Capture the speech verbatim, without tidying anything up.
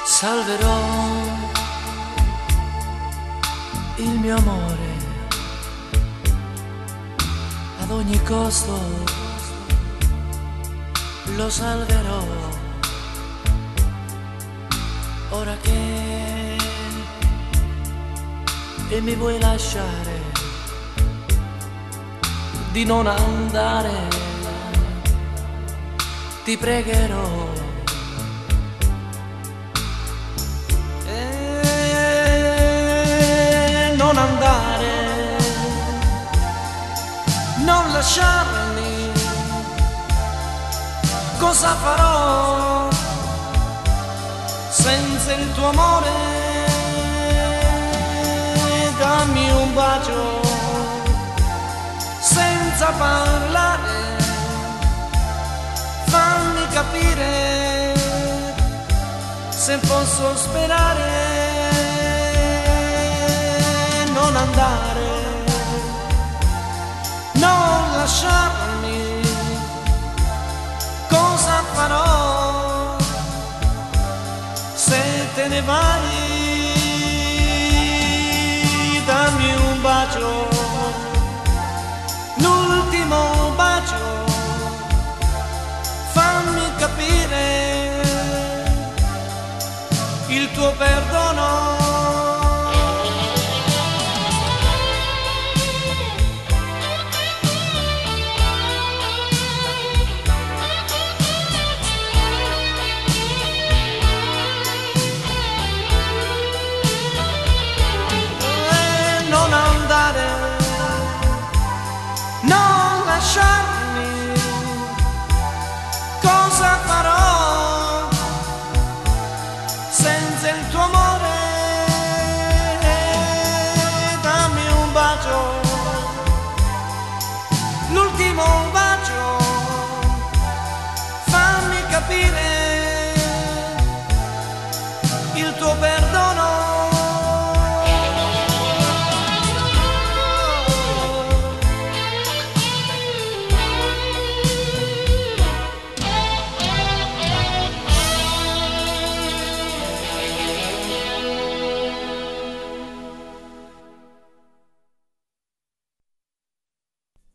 Salverò il mio amore ad ogni costo, lo salverò. Ora che e mi vuoi lasciare, di non andare, ti pregherò. Non andare, non lasciarmi, cosa farò senza il tuo amore? Dammi un bacio senza parlare, fammi capire se posso sperare. Non andare, non lasciarmi, cosa farò se te ne vai? Dammi un bacio, l'ultimo bacio, fammi capire il tuo perdono. Non lasciarmi, cosa fare?